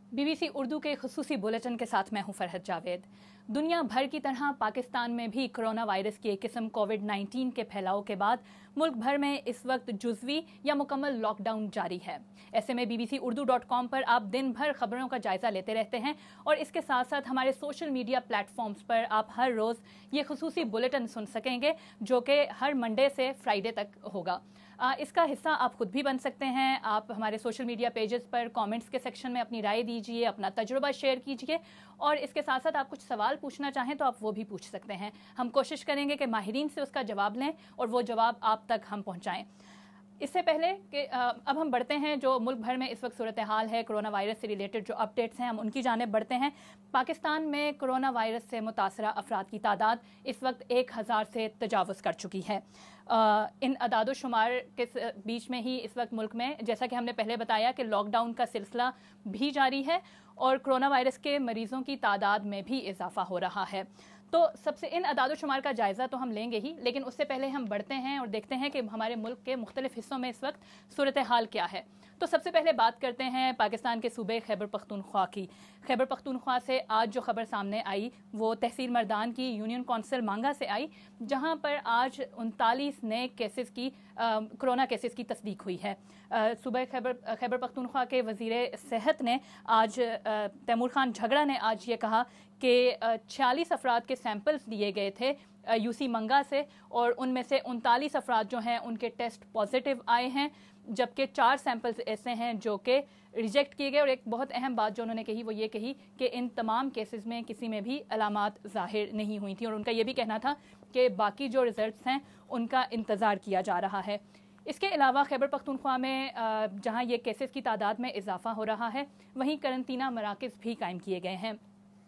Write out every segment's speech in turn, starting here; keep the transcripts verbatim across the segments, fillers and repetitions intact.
B B C Urdu के खुसूसी bulletin के साथ मैं हूं फरहत जावेद। दुनिया भर की तरह पाकिस्तान में भी कोरोना वायरस की एक किस्म कोविड नाइन्टीन के फैलाव के बाद मुल्क भर में इस वक्त जुज़वी या मुकम्मल लॉकडाउन जारी है। ऐसे में B B C Urdu dot com पर आप दिन भर खबरों का जायज़ा लेते रहते हैं और इसके साथ साथ हमारे सोशल मीडिया प्लेटफॉर्म्स पर आप हर रोज़ ये खुसूसी बुलेटिन सुन सकेंगे जो कि हर मंडे से फ्राइडे तक होगा। आ, इसका हिस्सा आप खुद भी बन सकते हैं। आप हमारे सोशल मीडिया पेजेस पर कमेंट्स के सेक्शन में अपनी राय दीजिए, अपना तजुर्बा शेयर कीजिए और इसके साथ साथ आप कुछ सवाल पूछना चाहें तो आप वो भी पूछ सकते हैं। हम कोशिश करेंगे कि माहिरीन से उसका जवाब लें और वो जवाब आप तक हम पहुँचाएँ। इससे पहले कि अब हम बढ़ते हैं जो मुल्क भर में इस वक्त सूरत हाल है, कोरोना वायरस से रिलेटेड जो अपडेट्स हैं हम उनकी जानिब बढ़ते हैं। पाकिस्तान में कोरोना वायरस से मुतासरा अफराद की तादाद इस वक्त एक हज़ार से तजावज़ कर चुकी है। आ, इन अदाद शुमार के बीच में ही इस वक्त मुल्क में, जैसा कि हमने पहले बताया, कि लॉकडाउन का सिलसिला भी जारी है और कोरोना वायरस के मरीज़ों की तादाद में भी इजाफा हो रहा है। तो सबसे इन अदाद शुमार का जायज़ा तो हम लेंगे ही, लेकिन उससे पहले हम बढ़ते हैं और देखते हैं कि हमारे मुल्क के मुख्तलिफ हिस्सों में इस वक्त सूरत हाल क्या है। तो सबसे पहले बात करते हैं पाकिस्तान के सूबे खैबर पख्तूनख्वा की। खैबर पख्तूनख्वा से आज जो खबर सामने आई वो तहसील मर्दान की यूनियन कौंसिल मांगा से आई, जहां पर आज उनतालीस नए केसेस की कोरोना केसेस की तस्दीक हुई है। सूबे खैबर खैबर पख्तूनख्वा के वज़ीर सेहत ने आज, तैमूर खान झगड़ा ने आज ये कहा कि छियालीस अफराद के सैंपल्स लिए गए थे यूसी मंगा से और उनमें से उनतालीस अफराद जो हैं उनके टेस्ट पॉजिटिव आए हैं, जबकि चार सैंपल्स ऐसे हैं जो कि रिजेक्ट किए गए। और एक बहुत अहम बात जो उन्होंने कही वो ये कही कि इन तमाम केसेस में किसी में भी अलामात ज़ाहिर नहीं हुई थी और उनका ये भी कहना था कि बाकी जो रिजल्ट्स हैं उनका इंतज़ार किया जा रहा है। इसके अलावा खैबर पख्तूनख्वा में जहाँ ये केसेस की तादाद में इजाफा हो रहा है, वहीं करंतना मराकज़ भी कायम किए गए हैं।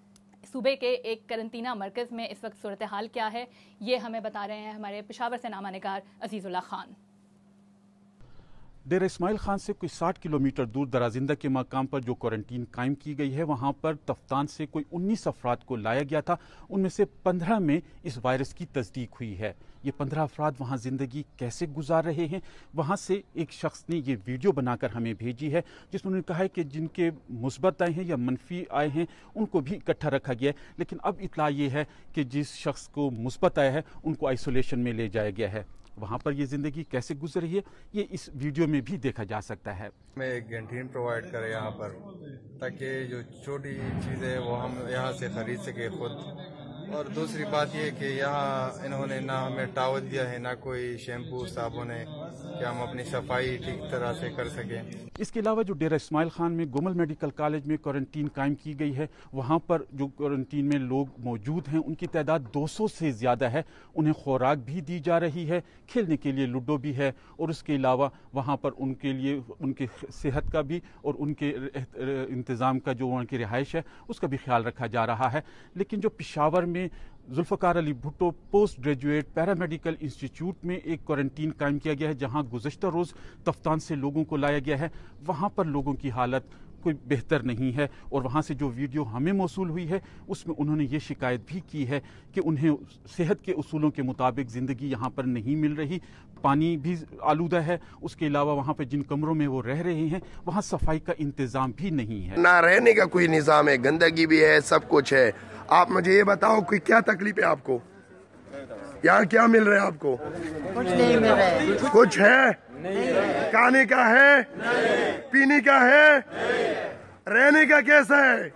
सूबे के एक करंतना मरकज़ में इस वक्त सूरत हाल क्या है ये हमें बता रहे हैं हमारे पेशावर से नामा निगार अजीज़ुल्लाह खान। डेरा इस्माइल खान से कोई साठ किलोमीटर दूर दराजिंदा के मकाम पर जो क्वारंटीन कायम की गई है, वहाँ पर तफ्तान से कोई उन्नीस अफराद को लाया गया था। उनमें से पंद्रह में इस वायरस की तस्दीक हुई है। ये पंद्रह अफराद वहाँ ज़िंदगी कैसे गुजार रहे हैं, वहाँ से एक शख्स ने ये वीडियो बनाकर हमें भेजी है जिसमें उन्होंने कहा है कि जिनके मुस्बत आए हैं या मनफी आए हैं उनको भी इकट्ठा रखा गया है, लेकिन अब इतला ये है कि जिस शख्स को मुस्बत आया है उनको आइसोलेशन में ले जाया गया है। वहाँ पर ये ज़िंदगी कैसे गुजर रही है ये इस वीडियो में भी देखा जा सकता है। हमें एक कैंटीन प्रोवाइड करें यहाँ पर, ताकि जो छोटी चीज़ें वो हम यहाँ से ख़रीद सके खुद। और दूसरी बात ये कि यहाँ इन्होंने ना हमें टावल दिया है, ना कोई शैम्पू साबुन है कि हम अपनी सफाई ठीक तरह से कर सकें। इसके अलावा जो डेरा इस्माइल खान में गोमल मेडिकल कॉलेज में क्वारंटीन कायम की गई है, वहाँ पर जो क्वारंटीन में लोग मौजूद हैं उनकी तादाद दो सौ से ज़्यादा है। उन्हें खुराक भी दी जा रही है, खेलने के लिए लूडो भी है और उसके अलावा वहाँ पर उनके लिए उनके सेहत का भी और उनके इंतज़ाम का जो उनकी रिहाइश है उसका भी ख्याल रखा जा रहा है। लेकिन जो पेशावर में Zulfikar Ali Bhutto post graduate paramedical institute में एक क्वारंटीन कायम किया गया है, जहां गुज़श्ता रोज़ तफ्तान से लोगों को लाया गया है, वहां पर लोगों की हालत कोई बेहतर नहीं है। और वहां से जो वीडियो हमें मौसूल हुई है उसमें उन्होंने ये शिकायत भी की है कि उन्हें सेहत के उसूलों के मुताबिक ज़िंदगी यहाँ पर नहीं मिल रही, पानी भी आलूदा है, उसके अलावा वहाँ पर जिन कमरों में वो रह रहे हैं वहाँ सफाई का इंतज़ाम भी नहीं है, ना रहने का कोई निज़ाम है, गंदगी भी है, सब कुछ है। आप मुझे ये बताओ कि क्या तकलीफ है आपको, यहाँ क्या मिल रहा है आपको? कुछ नहीं मिल रहा है। कुछ है? नहीं। खाने का है? नहीं। पीने का है? नहीं। रहने का कैसा है?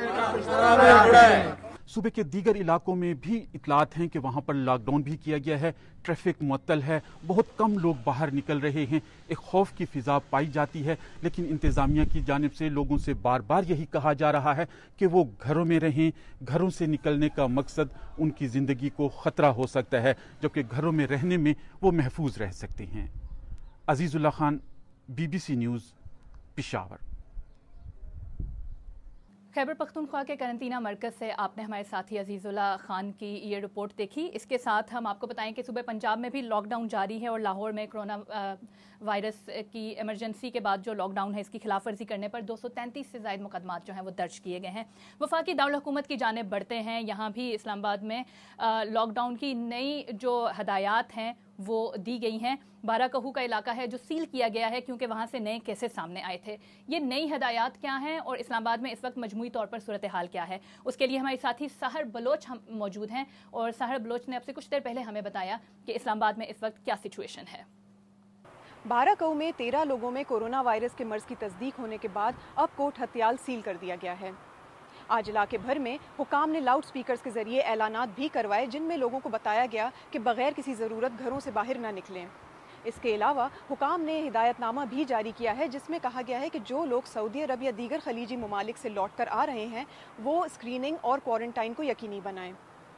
सूबे के दीगर इलाकों में भी इतलात हैं कि वहाँ पर लॉकडाउन भी किया गया है, ट्रैफिक मुअत्तल है, बहुत कम लोग बाहर निकल रहे हैं, एक खौफ की फिजा पाई जाती है। लेकिन इंतज़ामिया की जानिब से लोगों से बार बार यही कहा जा रहा है कि वो घरों में रहें, घरों से निकलने का मकसद उनकी ज़िंदगी को ख़तरा हो सकता है, जबकि घरों में रहने में वो महफूज रह सकते हैं। Azizullah Khan, B B C news, Peshawar. Khyber Pakhtunkhwa के करंतना मरकज़ से आपने हमारे साथी अजीज़ुल्लाह खान की ये रिपोर्ट देखी। इसके साथ हम आपको बताएं कि सूबे पंजाब में भी लॉकडाउन जारी है और लाहौर में कोरोना वायरस की इमरजेंसी के बाद जो लॉकडाउन है इसकी खिलाफ वर्जी करने पर दो सौ तैंतीस से ज़ायद मुकदमात जो हैं वो दर्ज किए गए हैं। वफाकी दारुल हुकूमत की जानिब बढ़ते हैं। यहाँ भी इस्लामाबाद में लॉकडाउन की नई जो हदायत हैं وہ دی گئی ہیں. بارہ کہو کا علاقہ ہے جو سیل کیا گیا ہے کیونکہ وہاں سے نئے کیسز سامنے آئے تھے. یہ نئی ہدایات کیا ہیں اور اسلام آباد میں اس وقت مجموعی طور پر صورتحال کیا ہے, اس کے لیے ہمارے ساتھی سحر بلوچ ہم موجود ہیں, اور سحر بلوچ نے اب سے کچھ دیر پہلے ہمیں بتایا کہ اسلام آباد میں اس وقت کیا سچویشن ہے. بارہ کہو میں تیرہ لوگوں میں کورونا وائرس کے مرض کی تصدیق ہونے کے بعد اب کوٹ ہتھیال سیل کر دیا گیا ہے. آج علاقے بھر میں حکام نے لاؤڈ سپیکرز کے ذریعے اعلانات بھی کروائے جن میں لوگوں کو بتایا گیا کہ بغیر کسی ضرورت گھروں سے باہر نہ نکلیں. اس کے علاوہ حکام نے ہدایت نامہ بھی جاری کیا ہے جس میں کہا گیا ہے کہ جو لوگ سعودی عرب یا دیگر خلیجی ممالک سے لوٹ کر آ رہے ہیں وہ اسکریننگ اور کوارنٹائن کو یقینی بنائیں.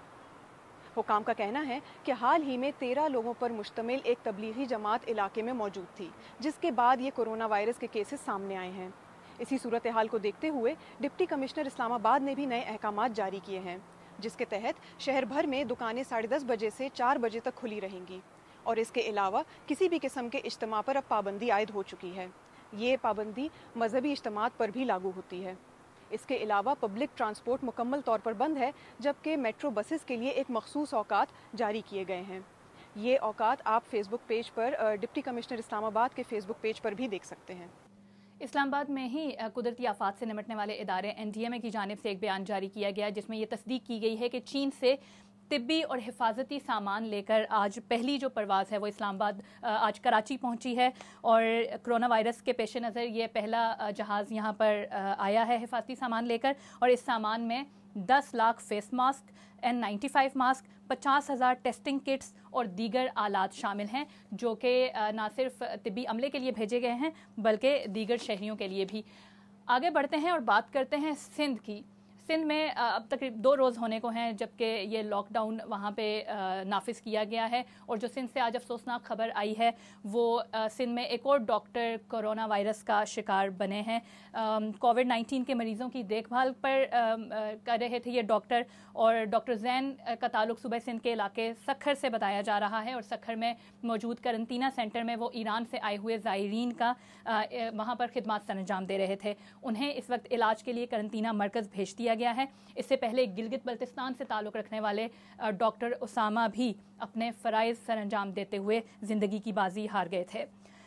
حکام کا کہنا ہے کہ حال ہی میں تیرہ لوگوں پر مشتمل ایک تبلیغی جماعت علاقے میں موجود تھی جس کے بعد یہ کورونا وائرس کے کیسز سامنے آئے ہیں. اسی صورتحال کو دیکھتے ہوئے ڈپٹی کمشنر اسلام آباد نے بھی نئے احکامات جاری کیے ہیں جس کے تحت شہر بھر میں دکانیں ساڑھے دس بجے سے چار بجے تک کھلی رہیں گی, اور اس کے علاوہ کسی بھی قسم کے اجتماع پر اب پابندی عائد ہو چکی ہے. یہ پابندی مذہبی اجتماعات پر بھی لاگو ہوتی ہے. اس کے علاوہ پبلک ٹرانسپورٹ مکمل طور پر بند ہے جبکہ میٹرو بسز کے لیے ایک مخصوص اوقات جاری کیے گئے ہیں. یہ اوقات آپ فیس بک پیج پر ڈپٹی کمشنر اسلام آباد کے فیس بک پیج پر بھی دیکھ سکتے ہیں. اسلام آباد میں ہی قدرتی آفات سے نمٹنے والے ادارے این ڈی ایم اے کی جانب سے ایک بیان جاری کیا گیا جس میں یہ تصدیق کی گئی ہے کہ چین سے طبی اور حفاظتی سامان لے کر آج پہلی جو پرواز ہے وہ اسلام آباد آج کراچی پہنچی ہے, اور کرونا وائرس کے پیش نظر یہ پہلا جہاز یہاں پر آیا ہے حفاظتی سامان لے کر, اور اس سامان میں دس lakh face mask, N ninety five mask, پچاس ہزار ٹیسٹنگ کٹس اور دیگر آلات شامل ہیں جو کہ نہ صرف طبی عملے کے لیے بھیجے گئے ہیں بلکہ دیگر شہریوں کے لیے بھی. آگے بڑھتے ہیں اور بات کرتے ہیں سندھ کی. سندھ میں اب تقریب دو روز ہونے کو ہیں جبکہ یہ لاک ڈاؤن وہاں پہ نافذ کیا گیا ہے, اور جو سندھ سے آج افسوسناک خبر آئی ہے وہ سندھ میں ایک اور ڈاکٹر کورونا وائرس کا شکار بنے ہیں. کووڈ نائنٹین کے مریضوں کی دیکھ بھال پر کر رہے تھے یہ ڈاکٹر, اور ڈاکٹر زین کا تعلق صوبہ سندھ کے علاقے سکھر سے بتایا جا رہا ہے, اور سکھر میں موجود کرنٹینہ سینٹر میں وہ ایران سے آئے ہوئے زائرین کا وہاں پر خدمات سر انجام دے رہے تھے. انہیں اس وقت علاج کے لیے کرنٹینہ مرکز بھیج دیا گیا ہے. اس سے پہلے گلگت بلتستان سے تعلق رکھنے والے ڈاکٹر اسامہ بھی اپنے فرائض سر انجام دیتے ہوئے زندگی کی بازی ہار گئے تھے.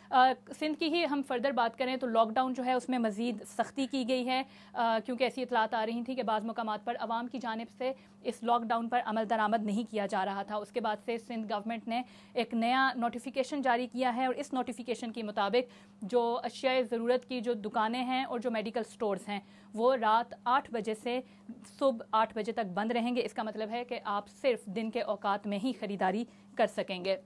سندھ کی ہی ہم فردر بات کریں تو لاک ڈاؤن جو ہے اس میں مزید سختی کی گئی ہے کیونکہ ایسی اطلاعات آ رہی تھیں کہ بعض مقامات پر عوام کی جانب سے اس لاک ڈاؤن پر عمل درآمد نہیں کیا جا رہا تھا. اس کے بعد سے سندھ گورنمنٹ نے ایک نیا نوٹیفیکیشن جاری کیا ہے, اور اس نوٹیفیکیشن کے مطابق جو اشیاء ضرورت کی جو دکانیں ہیں اور جو میڈیکل سٹورز ہیں وہ رات آٹھ بجے سے صبح آٹھ بجے تک بند رہیں گے. اس کا مطلب ہے کہ آپ صرف دن کے اوقات میں ہی خریداری کر سکیں گے.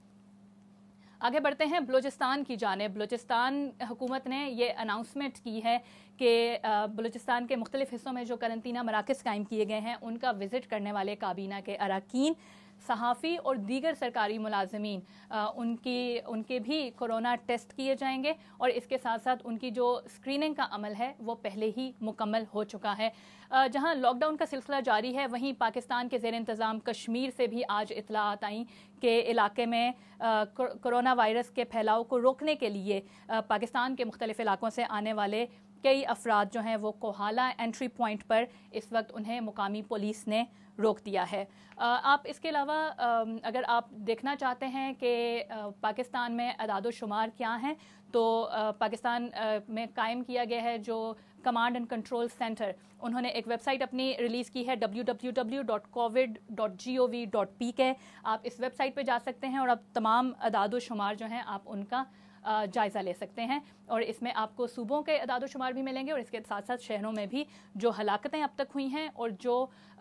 آگے بڑھتے ہیں بلوچستان کی جانب. بلوچستان حکومت نے یہ اناؤنسمنٹ کی ہے کہ بلوچستان کے مختلف حصوں میں جو کرنٹینہ مراکز قائم کیے گئے ہیں ان کا وزٹ کرنے والے کابینہ کے اراکین, صحافی اور دیگر سرکاری ملازمین ان کی ان کے بھی کورونا ٹیسٹ کیے جائیں گے, اور اس کے ساتھ ساتھ ان کی جو اسکریننگ کا عمل ہے وہ پہلے ہی مکمل ہو چکا ہے. جہاں لاک ڈاؤن کا سلسلہ جاری ہے وہیں پاکستان کے زیر انتظام کشمیر سے بھی آج اطلاعات آئیں کہ علاقے میں کورونا وائرس کے پھیلاؤ کو روکنے کے لیے پاکستان کے مختلف علاقوں سے آنے والے کئی افراد جو ہیں وہ کوہالہ انٹری پوائنٹ پر اس وقت انہیں مقامی پولیس نے روک دیا ہے. آپ اس کے علاوہ اگر آپ دیکھنا چاہتے ہیں کہ پاکستان میں اعداد و شمار کیا ہیں تو پاکستان میں قائم کیا گیا ہے جو کمانڈ اینڈ کنٹرول سینٹر, انہوں نے ایک ویب سائٹ اپنی ریلیز کی ہے W W W dot covid dot G O V dot P K. آپ اس ویب سائٹ پہ جا سکتے ہیں اور اب تمام اعداد و شمار جو ہیں آپ ان کا جائزہ لے سکتے ہیں, اور اس میں آپ کو صوبوں کے اعداد و شمار بھی ملیں گے اور اس کے ساتھ ساتھ شہروں میں بھی جو ہلاکتیں اب تک ہوئی ہیں اور جو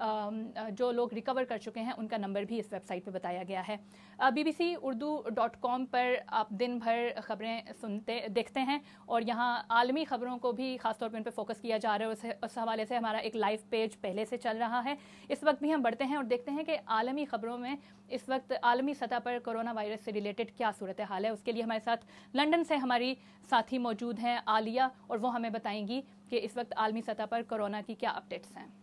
جو لوگ ریکور کر چکے ہیں ان کا نمبر بھی اس ویب سائٹ پہ بتایا گیا ہے. B B C Urdu dot com پر آپ دن بھر خبریں سنتے دیکھتے ہیں, اور یہاں عالمی خبروں کو بھی خاص طور پہ ان پہ فوکس کیا جا رہا ہے. اس حوالے سے ہمارا ایک لائیو پیج پہلے سے چل رہا ہے. اس وقت بھی ہم بڑھتے ہیں اور دیکھتے ہیں کہ عالمی خبروں میں اس وقت عالمی سطح پر کورونا وائرس سے ریلیٹڈ کیا صورتحال ہے. اس کے لیے ہمارے ساتھ لنڈن سے ہماری ساتھی موجود ہیں عالیہ, اور وہ ہمیں بتائیں گی کہ اس وقت عالمی سطح پر کورونا کی کیا اپڈیٹس ہیں.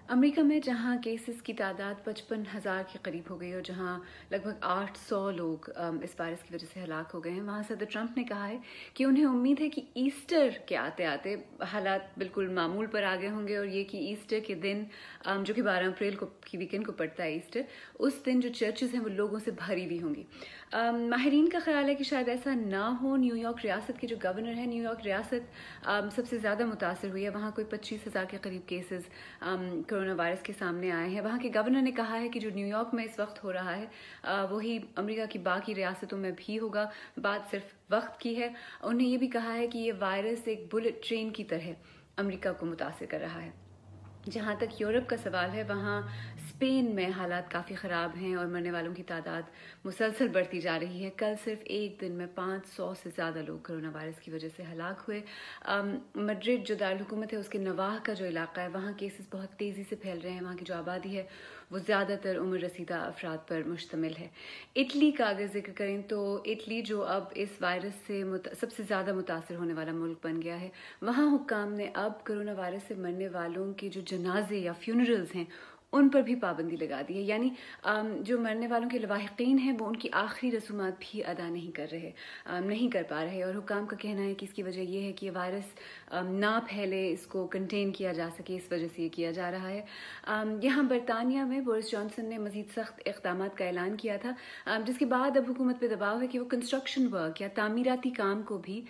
امریکہ میں جہاں کیسز کی تعداد پچپن ہزار کے قریب ہو گئی اور جہاں لگ بھگ آٹھ سو لوگ اس وائرس کی وجہ سے ہلاک ہو گئے ہیں، وہاں صدر ٹرمپ نے کہا ہے کہ انہیں امید ہے کہ ایسٹر کے آتے آتے حالات بالکل معمول پر آ گئے ہوں گے، اور یہ کہ ایسٹر کے دن جو کہ بارہ اپریل کو کی ویکینڈ کو پڑتا ہے ایسٹر، اس دن جو چرچز ہیں وہ لوگوں سے بھری ہوئی ہوں گی۔ ماہرین کا خیال ہے کہ شاید ایسا نہ ہو۔ نیو یارک ریاست کے جو گورنر ہیں، نیو یارک ریاست سب سے زیادہ متاثر ہوئی ہے، وہاں کوئی پچیس ہزار کے قریب کیسز کرونا وائرس کے سامنے آئے ہیں۔ وہاں کے گورنر نے کہا ہے کہ جو نیو یارک میں اس وقت ہو رہا ہے وہی امریکہ کی باقی ریاستوں میں بھی ہوگا، بات صرف وقت کی ہے۔ انہوں نے یہ بھی کہا ہے کہ یہ وائرس ایک بلٹ ٹرین کی طرح امریکہ کو متاثر کر رہا ہے۔ جہاں تک یورپ کا سوال ہے، وہاں اسپین میں حالات کافی خراب ہیں اور مرنے والوں کی تعداد مسلسل بڑھتی جا رہی ہے۔ کل صرف ایک دن میں پانچ سو سے زیادہ لوگ کرونا وائرس کی وجہ سے ہلاک ہوئے۔ مڈرڈ جو دارالحکومت ہے اس کے نواح کا جو علاقہ ہے، وہاں کیسز بہت تیزی سے پھیل رہے ہیں، وہاں کی جو آبادی ہے وہ زیادہ تر عمر رسیدہ افراد پر مشتمل ہے۔ اٹلی کا اگر ذکر کریں تو اٹلی جو اب اس وائرس سے سب سے زیادہ متاثر ہونے والا ملک بن گیا ہے، وہاں حکام نے اب کرونا وائرس سے مرنے والوں کے جو جنازے یا فیونرلز ہیں ان پر بھی پابندی لگا دی ہے، یعنی جو مرنے والوں کے لواحقین ہیں وہ ان کی آخری رسومات بھی ادا نہیں کر رہے نہیں کر پا رہے، اور حکام کا کہنا ہے کہ اس کی وجہ یہ ہے کہ یہ وائرس نہ پھیلے، اس کو کنٹین کیا جا سکے، اس وجہ سے یہ کیا جا رہا ہے۔ یہاں برطانیہ میں بورس جانسن نے مزید سخت اقدامات کا اعلان کیا تھا، جس کے بعد اب حکومت پہ دباؤ ہے کہ وہ کنسٹرکشن ورک یا تعمیراتی کام کو بھی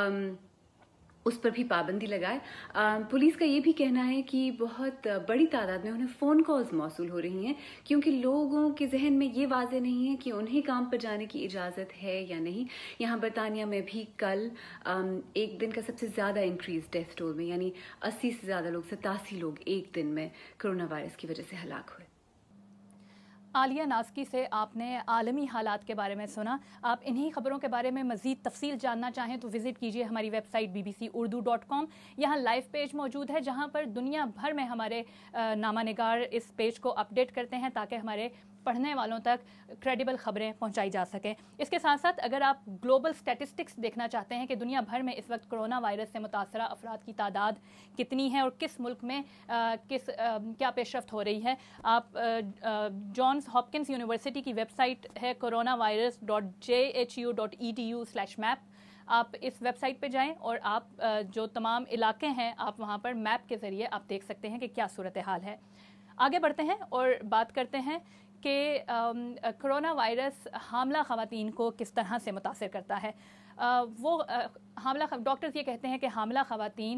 اس پر بھی پابندی لگائے۔ پولیس کا یہ بھی کہنا ہے کہ بہت بڑی تعداد میں انہیں فون کالز موصول ہو رہی ہیں، کیونکہ لوگوں کے ذہن میں یہ واضح نہیں ہے کہ انہیں کام پر جانے کی اجازت ہے یا نہیں۔ یہاں برطانیہ میں بھی کل ایک دن کا سب سے زیادہ انکریز ڈیتھ ٹول میں، یعنی اسی سے زیادہ لوگ ستاسی لوگ ایک دن میں کرونا وائرس کی وجہ سے ہلاک ہوئے۔ عالیہ نازکی سے آپ نے عالمی حالات کے بارے میں سنا۔ آپ انہی خبروں کے بارے میں مزید تفصیل جاننا چاہیں تو وزٹ کیجیے ہماری web site B B C Urdu dot com. یہاں لائیو پیج موجود ہے جہاں پر دنیا بھر میں ہمارے نامہ نگار اس پیج کو اپڈیٹ کرتے ہیں تاکہ ہمارے پڑھنے والوں تک کریڈیبل خبریں پہنچائی جا سکیں۔ اس کے ساتھ ساتھ اگر آپ گلوبل سٹیٹسٹکس دیکھنا چاہتے ہیں کہ دنیا بھر میں اس وقت کرونا وائرس سے متاثرہ افراد کی تعداد کتنی ہے اور کس ملک میں کس کیا پیش رفت ہو رہی ہے، آپ جانس ہاپکنس یونیورسٹی کی ویب سائٹ ہے corona virus dot J H U dot E D U slash map, آپ اس ویب سائٹ پہ جائیں اور آپ جو تمام علاقے ہیں آپ وہاں پر میپ کے ذریعے آپ دیکھ سکتے ہیں کہ کیا صورتحال ہے۔ آگے بڑھتے ہیں اور بات کرتے ہیں کہ کرونا وائرس حاملہ خواتین کو کس طرح سے متاثر کرتا ہے۔ وہ حاملہ ڈاکٹرز یہ کہتے ہیں کہ حاملہ خواتین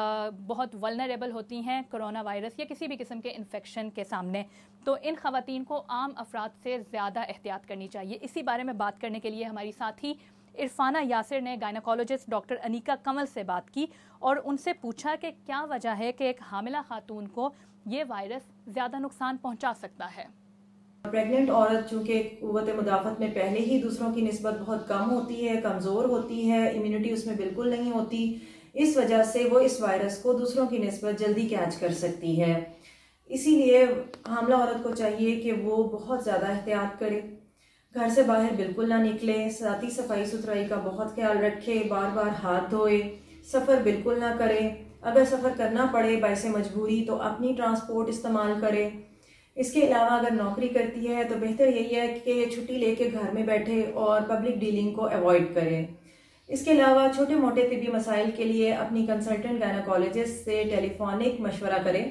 بہت ولنریبل ہوتی ہیں کرونا وائرس یا کسی بھی قسم کے انفیکشن کے سامنے، تو ان خواتین کو عام افراد سے زیادہ احتیاط کرنی چاہیے۔ اسی بارے میں بات کرنے کے لیے ہماری ساتھی عرفانہ یاسر نے گائنیکولوجسٹ ڈاکٹر انیکا کنول سے بات کی اور ان سے پوچھا کہ کیا وجہ ہے کہ ایک حاملہ خاتون کو یہ وائرس زیادہ نقصان پہنچا سکتا ہے۔ پریگننٹ عورت چونکہ قوت مدافعت میں پہلے ہی دوسروں کی نسبت بہت کم ہوتی ہے، کمزور ہوتی ہے، امیونٹی اس میں بالکل نہیں ہوتی، اس وجہ سے وہ اس وائرس کو دوسروں کی نسبت جلدی کیچ کر سکتی ہے۔ اسی لیے حاملہ عورت کو چاہیے کہ وہ بہت زیادہ احتیاط کرے، گھر سے باہر بالکل نہ نکلے، ذاتی صفائی ستھرائی کا بہت خیال رکھے، بار بار ہاتھ دھوئے، سفر بالکل نہ کرے، اگر سفر کرنا پڑے باعث مجبوری تو اپنی ٹرانسپورٹ استعمال کرے۔ اس کے علاوہ اگر نوکری کرتی ہے تو بہتر یہی ہے کہ چھٹی لے کے گھر میں بیٹھے اور پبلک ڈیلنگ کو ایوائڈ کرے۔ اس کے علاوہ چھوٹے موٹے طبی مسائل کے لیے اپنی کنسلٹنٹ گائنیکولوجسٹ سے ٹیلی فونک مشورہ کریں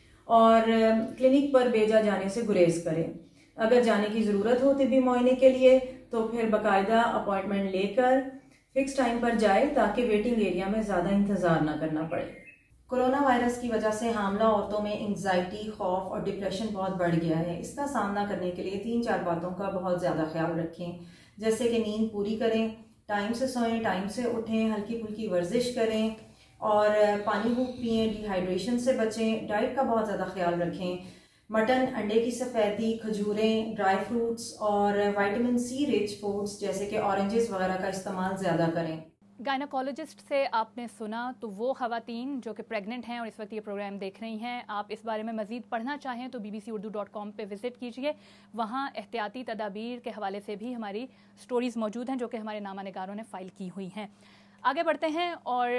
اور کلینک پر بھیجا جانے سے گریز کریں۔ اگر جانے کی ضرورت ہو طبی معائنے کے لیے تو پھر باقاعدہ اپائنٹمنٹ لے کر فکس ٹائم پر جائے تاکہ ویٹنگ ایریا میں زیادہ انتظار نہ کرنا پڑے۔ کورونا وائرس کی وجہ سے حاملہ عورتوں میں انگزائٹی، خوف اور ڈپریشن بہت بڑھ گیا ہے۔ اس کا سامنا کرنے کے لیے تین چار باتوں کا بہت زیادہ خیال رکھیں، جیسے کہ نیند پوری کریں، ٹائم سے سوئیں، ٹائم سے اٹھیں، ہلکی پھلکی ورزش کریں اور پانی خوب پئیں، ڈی ہائیڈریشن سے بچیں، ڈائٹ کا بہت زیادہ خیال رکھیں۔ مٹن، انڈے کی سفیدی، کھجوریں، ڈرائی فروٹس اور وائٹامن سی رچ فوڈس جیسے کہ اورنجز وغیرہ کا استعمال زیادہ کریں۔ گائنیکولوجسٹ سے آپ نے سنا تو وہ خواتین جو کہ پریگننٹ ہیں اور اس وقت یہ پروگرام دیکھ رہی ہیں، آپ اس بارے میں مزید پڑھنا چاہیں تو B B C Urdu dot com پہ وزٹ کیجیے، وہاں احتیاطی تدابیر کے حوالے سے بھی ہماری سٹوریز موجود ہیں جو کہ ہمارے نامہ نگاروں نے فائل کی ہوئی ہیں۔ آگے بڑھتے ہیں اور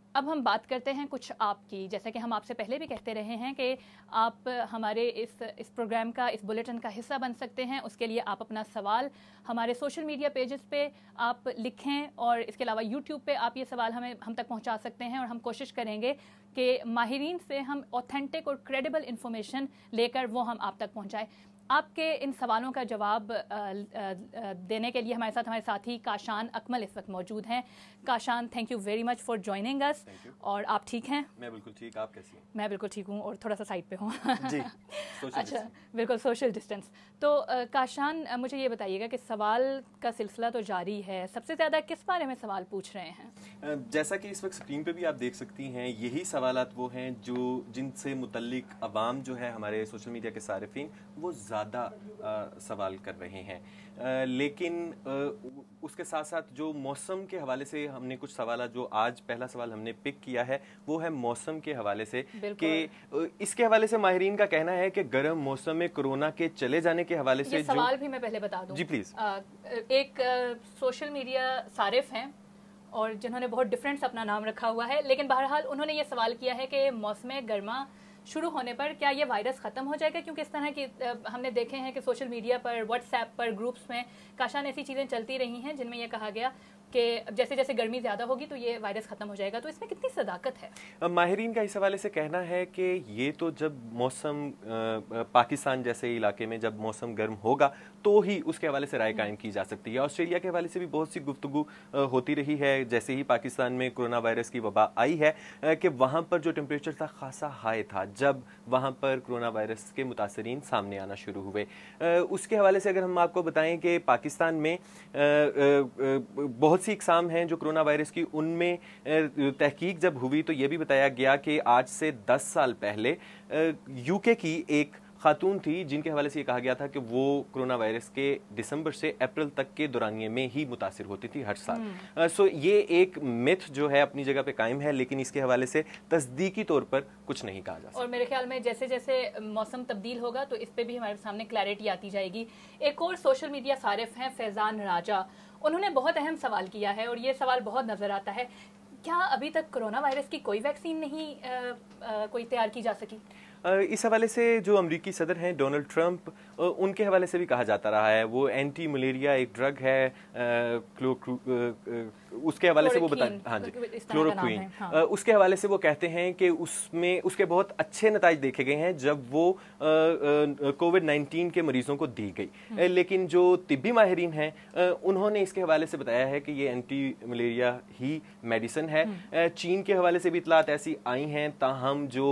अब हम बात करते हैं कुछ आपकी, जैसा कि हम आपसे पहले भी कहते रहे हैं कि आप हमारे इस इस प्रोग्राम का, इस बुलेटिन का हिस्सा बन सकते हैं। उसके लिए आप अपना सवाल हमारे सोशल मीडिया पेजेस पे आप लिखें, और इसके अलावा यूट्यूब पे आप ये सवाल हमें हम तक पहुंचा सकते हैं, और हम कोशिश करेंगे कि माहिरीन से हम ऑथेंटिक और क्रेडिबल इन्फॉर्मेशन लेकर वो हम आप तक पहुँचाएँ। आपके इन सवालों का जवाब आ, आ, देने के लिए हमारे साथ हमारे साथी काशान अकमल इस वक्त मौजूद हैं। Kashan, thank you very much for joining us. और आप ठीक हैं? मैं बिल्कुल ठीक, आप कैसी हैं? मैं बिल्कुल ठीक हूँ, और थोड़ा सा साइड पे हूँ। जी, अच्छा, बिल्कुल सोशल डिस्टेंस। तो आ, काशान, मुझे ये बताइएगा कि सवाल का सिलसिला तो जारी है, सबसे ज़्यादा किस बारे में सवाल पूछ रहे हैं? जैसा कि इस वक्त स्क्रीन पे भी आप देख सकती हैं, यही सवालात वो हैं जो जिनसे मुतल्लिक अवाम जो है, हमारे सोशल मीडिया के सारिफिन, वो ज़्यादा सवाल कर रहे हैं। आ, लेकिन आ, उसके साथ साथ जो मौसम के हवाले से हमने कुछ सवाल, जो आज पहला सवाल हमने पिक किया है वो है मौसम के हवाले से, कि इसके हवाले से माहिरीन का कहना है कि गर्म मौसम में कोरोना के चले जाने के हवाले से, ये सवाल भी मैं पहले बता दूं। जी प्लीज। एक सोशल मीडिया सारिफ हैं और जिन्होंने बहुत डिफरेंट अपना नाम रखा हुआ है, लेकिन बहरहाल उन्होंने ये सवाल किया है कि मौसम गर्मा शुरू होने पर क्या ये वायरस ख़त्म हो जाएगा? क्योंकि इस तरह की हमने देखे हैं कि सोशल मीडिया पर, व्हाट्सएप पर, ग्रुप्स में काशान ऐसी चीज़ें चलती रही हैं जिनमें यह कहा गया कि जैसे जैसे गर्मी ज़्यादा होगी तो ये वायरस ख़त्म हो जाएगा। तो इसमें कितनी सदाकत है? माहिरीन का इस हवाले से कहना है कि ये तो जब मौसम पाकिस्तान जैसे इलाके में जब मौसम गर्म होगा तो ही उसके हवाले से राय कायम की जा सकती है। ऑस्ट्रेलिया के हवाले से भी बहुत सी गुफ्तगू होती रही है, जैसे ही पाकिस्तान में कोरोना वायरस की वबा आई है, कि वहाँ पर जो टेम्परेचर था खासा हाई था जब वहाँ पर कोरोना वायरस के मुतासरीन सामने आना शुरू हुए। उसके हवाले से अगर हम आपको बताएं कि पाकिस्तान में बहुत सी इकसाम हैं जो कोरोना वायरस की, उनमें तहकीक जब हुई तो ये भी बताया गया कि आज से दस साल पहले यूके की एक खातून थी जिनके हवाले से ये कहा गया था कि वो कोरोना वायरस के दिसंबर से अप्रैल तक के दौरानिए में ही मुतासिर होती थी हर साल। सो ये एक मिथ जो है अपनी जगह पे कायम है, लेकिन इसके हवाले से तस्दीकी तौर पर कुछ नहीं कहा जा सकता। और मेरे ख्याल में जैसे जैसे मौसम तब्दील होगा तो इस पे भी हमारे सामने क्लैरिटी आती जाएगी। एक और सोशल मीडिया सारिफ हैं फैजान राजा, उन्होंने बहुत अहम सवाल किया है और ये सवाल बहुत नजर आता है, क्या अभी तक कोरोना वायरस की कोई वैक्सीन नहीं आ, आ, कोई तैयार की जा सकी? इस हवाले से जो अमरीकी सदर हैं डोनाल्ड ट्रंप, उनके हवाले से भी कहा जाता रहा है, वो एंटी मलेरिया एक ड्रग है, उसके हवाले से वो बता हाँ जी क्लोरोक्वीन, हाँ। उसके हवाले से वो कहते हैं कि उसमें उसके बहुत अच्छे नताइज देखे गए हैं जब वो कोविड नाइन्टीन के मरीजों को दी गई। लेकिन जो तिब्बी माहिरीन हैं उन्होंने इसके हवाले से बताया है कि ये एंटी मलेरिया ही मेडिसिन है। चीन के हवाले से भी इतलात ऐसी आई हैं, ताहम जो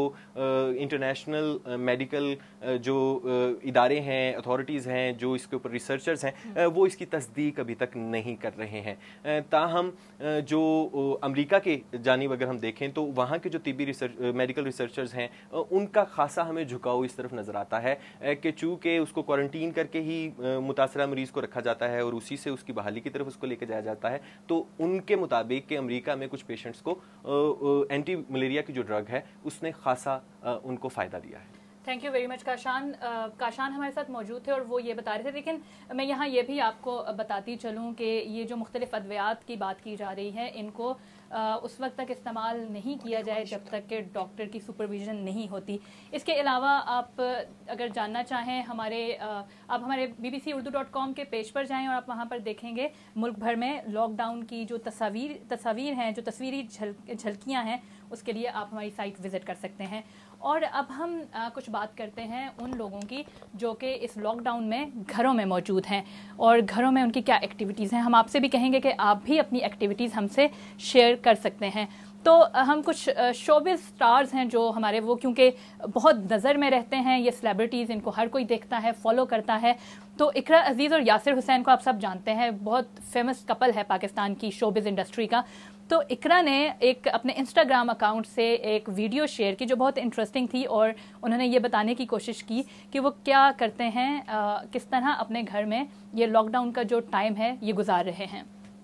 इंटरनेशनल मेडिकल जो इदारे हैं, अथॉरिटीज़ हैं, जो इसके ऊपर रिसर्चर्स हैं, वो इसकी तस्दीक अभी तक नहीं कर रहे हैं। ताहम जो अमेरिका के जानिब अगर हम देखें तो वहाँ के जो तिब्बी रिसर्च मेडिकल रिसर्चर्स हैं उनका खासा हमें झुकाव इस तरफ नज़र आता है कि चूँकि उसको क्वारंटीन करके ही मुतासरा मरीज़ को रखा जाता है और उसी से उसकी बहाली की तरफ उसको लेके जाया जाता है, तो उनके मुताबिक कि अमेरिका में कुछ पेशेंट्स को एंटी मलेरिया की जो ड्रग है उसने खासा उनको फ़ायदा दिया है। Thank you very much Kashan. Kashan हमारे साथ मौजूद थे और वो ये बता रहे थे, लेकिन मैं यहाँ ये भी आपको बताती चलूँ कि ये जो मुख्तलिफ अद्वियात की बात की जा रही है, इनको आ, उस वक्त तक इस्तेमाल नहीं किया जाए जब तक कि डॉक्टर की सुपरविजन नहीं होती। इसके अलावा आप अगर जानना चाहें हमारे आ, आप हमारे B B C Urdu dot com के पेज पर जाएं और आप वहाँ पर देखेंगे मुल्क भर में लॉकडाउन की जो तस्वीर तस्वीर हैं, जो तस्वीरी झल झलकियाँ हैं, उसके लिए आप हमारी साइट विज़िट कर सकते हैं। और अब हम आ, कुछ बात करते हैं उन लोगों की जो कि इस लॉकडाउन में घरों में मौजूद हैं और घरों में उनकी क्या एक्टिविटीज़ हैं। हम आपसे भी कहेंगे कि आप भी अपनी एक्टिविटीज़ हमसे शेयर कर सकते हैं। तो हम कुछ शोबिज़ स्टार्स हैं जो हमारे, वो क्योंकि बहुत नज़र में रहते हैं, ये सेलिब्रिटीज़, इनको हर कोई देखता है, फॉलो करता है। तो इकरा अजीज़ और यासिर हुसैन को आप सब जानते हैं, बहुत फेमस कपल है पाकिस्तान की शोबिज़ इंडस्ट्री का। तो इकरा ने एक अपने इंस्टाग्राम अकाउंट से एक वीडियो शेयर की जो बहुत इंटरेस्टिंग थी और उन्होंने ये बताने की कोशिश की कि वो क्या करते हैं, आ, किस तरह अपने घर में ये लॉकडाउन का जो टाइम है ये गुजार रहे हैं।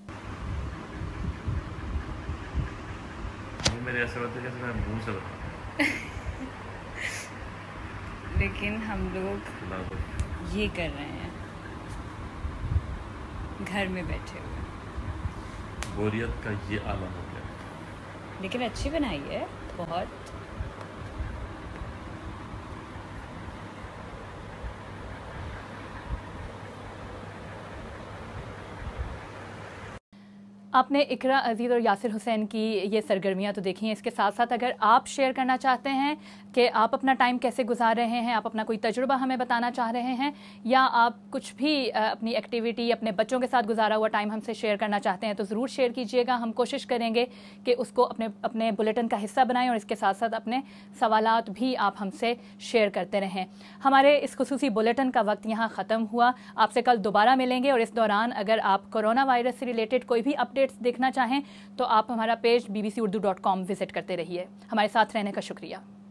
मेरे ऐसा होता है जैसे मैं मुंह से बताऊं लेकिन हम लोग ये कर रहे हैं घर में बैठे हुए। बोरियत का ये आलम हो गया। लेकिन अच्छी बनाई है बहुत। आपने इकरा अजीज़ और यासिर हुसैन की ये सरगर्मियाँ तो देखी हैं, इसके साथ साथ अगर आप शेयर करना चाहते हैं कि आप अपना टाइम कैसे गुजार रहे हैं, आप अपना कोई तजुर्बा हमें बताना चाह रहे हैं, या आप कुछ भी अपनी एक्टिविटी अपने बच्चों के साथ गुजारा हुआ टाइम हमसे शेयर करना चाहते हैं, तो ज़रूर शेयर कीजिएगा। हम कोशिश करेंगे कि उसको अपने अपने बुलेटिन का हिस्सा बनाएं और इसके साथ साथ अपने सवालात भी आप हमसे शेयर करते रहें। हमारे इस खुसूसी बुलेटिन का वक्त यहाँ ख़त्म हुआ। आपसे कल दोबारा मिलेंगे और इस दौरान अगर आप कोरोना वायरस से रिलेटेड कोई भी अपडेट देखना चाहें तो आप हमारा page B B C Urdu dot com visit करते रहिए। हमारे साथ रहने का शुक्रिया।